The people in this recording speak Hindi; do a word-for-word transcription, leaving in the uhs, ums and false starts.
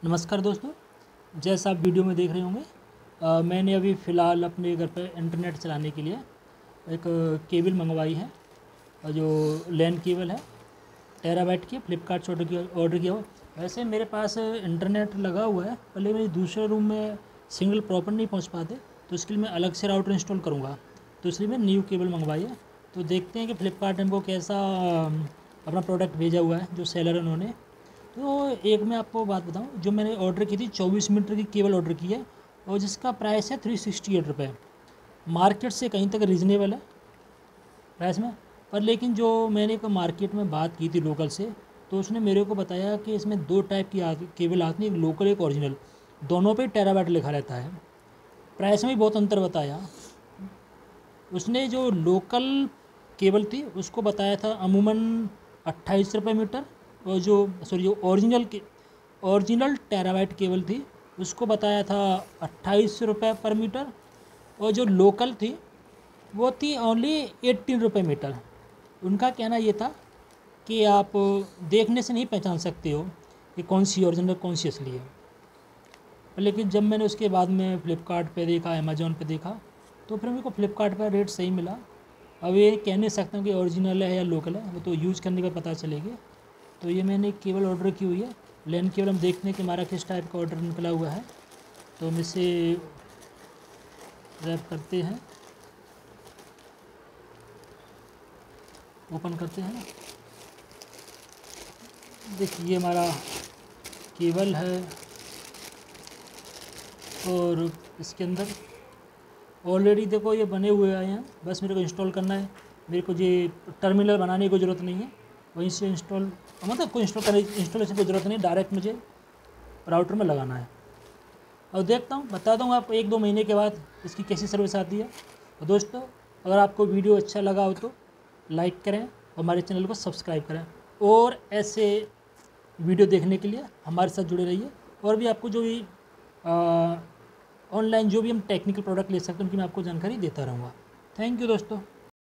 नमस्कार दोस्तों, जैसा आप वीडियो में देख रहे होंगे अ, मैंने अभी फ़िलहाल अपने घर पे इंटरनेट चलाने के लिए एक केबल मंगवाई है और जो लैन केबल है टेराबाइट की फ्लिपकार्ट से ऑर्डर किया ऑर्डर किया हो। वैसे मेरे पास इंटरनेट लगा हुआ है, पहले मेरे दूसरे रूम में सिग्नल प्रॉपर नहीं पहुंच पाते, तो इसके लिए मैं अलग से राउटर इंस्टॉल करूँगा। तो इसलिए मैं न्यू केबल मंगवाई है। तो देखते हैं कि फ्लिपकार्ट ने हमको कैसा अम, अपना प्रोडक्ट भेजा हुआ है जो सेलर उन्होंने। तो एक मैं आपको बात बताऊं, जो मैंने ऑर्डर की थी चौबीस मीटर की केबल ऑर्डर की है और जिसका प्राइस है थ्री सिक्सटी एट रुपये। मार्केट से कहीं तक रीज़नेबल है प्राइस में, पर लेकिन जो मैंने एक मार्केट में बात की थी लोकल से, तो उसने मेरे को बताया कि इसमें दो टाइप की आ, केबल आती है, एक लोकल एक ओरिजिनल, दोनों पे टेराबाइट लिखा रहता है। प्राइस में भी बहुत अंतर बताया उसने। जो लोकल केबल थी उसको बताया था अमूमन अट्ठाईस रुपये मीटर, और जो सॉरी जो ओरिजिनल के ओरिजिनल टेराबाइट केबल थी उसको बताया था अट्ठाईस रुपये पर मीटर, और जो लोकल थी वो थी ओनली एट्टीन रुपये मीटर। उनका कहना ये था कि आप देखने से नहीं पहचान सकते हो कि कौन सी ओरिजिनल कौन सी असली है। लेकिन जब मैंने उसके बाद में फ़्लिपकार्ट पे देखा, अमेज़ॉन पे देखा, तो फिर मेरे को फ़्लिपकार्ट पर रेट सही मिला। अब ये कह नहीं सकता कि ओरिजिनल है या लोकल है, वो तो यूज़ करने का पता चलेगी। तो ये मैंने एक केबल ऑर्डर की हुई है लैन केबल। हम देखते हैं कि हमारा किस टाइप का ऑर्डर निकला हुआ है। तो हम इसे रैप करते हैं, ओपन करते हैं। देखिए ये हमारा केबल है और इसके अंदर ऑलरेडी देखो ये बने हुए आए हैं, बस मेरे को इंस्टॉल करना है। मेरे को ये टर्मिनल बनाने की ज़रूरत नहीं है, वहीं से इंस्टॉल मतलब कोई इंस्टॉल करने इंस्टॉलेशन की ज़रूरत नहीं, डायरेक्ट मुझे राउटर में लगाना है। और देखता हूँ, बता दूँगा आपको एक दो महीने के बाद इसकी कैसी सर्विस आती है। और दोस्तों, अगर आपको वीडियो अच्छा लगा हो तो लाइक करें और हमारे चैनल को सब्सक्राइब करें, और ऐसे वीडियो देखने के लिए हमारे साथ जुड़े रहिए। और भी आपको जो भी ऑनलाइन जो भी हम टेक्निकल प्रोडक्ट ले सकते हैं उनकी मैं आपको जानकारी देता रहूँगा। थैंक यू दोस्तों।